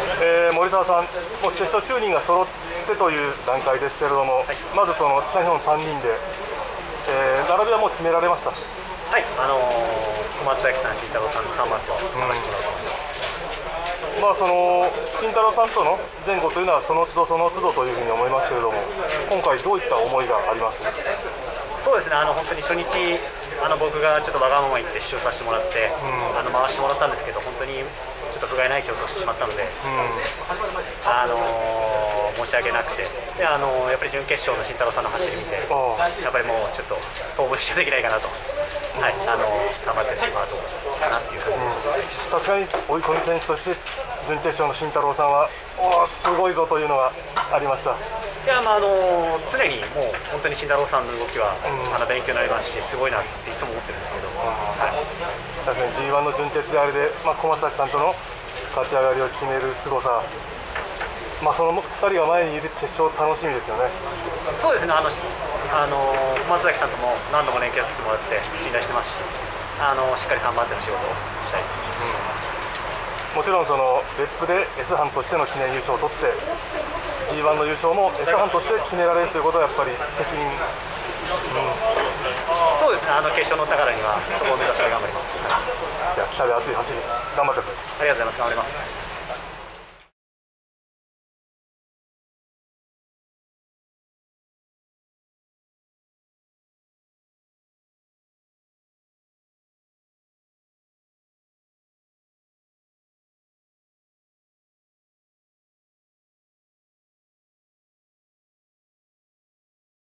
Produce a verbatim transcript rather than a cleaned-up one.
えー、森澤さん、もう決勝きゅうにんが揃ってという段階ですけれども、はい、まずその北日本さんにんで、えー、並びはもう決められました。 はい、あのー、小松崎さん、慎太郎さんのさんばん手を任せてもらおうと思います。 うん、まあその慎太郎さんとの前後というのはその都度その都度というふうに思いますけれども、今回どういった思いがあります？ そうですね、あの本当に初日あの僕がちょっとわがまま言って出場させてもらって、うん、あの回してもらったんですけど、本当にちょっと不甲斐ない競争してしまったので、うん、あのー、申し訳なくて、であのー、やっぱり準決勝の慎太郎さんの走り見て、やっぱりもうちょっと当分出場できないかなと、はい、あのー、さんばん手で回そうかなっていう感じです。 うん、確かに追い込み選手として準決勝の慎太郎さんはおーすごいぞというのがありました。 いや、まああのー、常にもう本当に慎太郎さんの動きは、うん、あの勉強になりますし、すごいなっていつも思ってるんですけど、うん、はい、 確かに ジーワン の準決であれで、まあ、小松崎さんとの勝ち上がりを決めるすごさ、まあ、そのふたりが前にいる決勝、楽しみですよね。 そうですね、あの、あの小松崎さんとも何度も連携させてもらって信頼してますし、あのしっかりさんばん手の仕事をしたいと思います。 うん、もちろんその別府で S 班としての記念優勝を取って ジーワン の優勝も S 班として決められるということはやっぱり責任、うん、 そうですね、あの決勝の宝にはそこを目指して頑張ります。 じゃあ北で熱い走り頑張ってください。 ありがとうございます。頑張ります。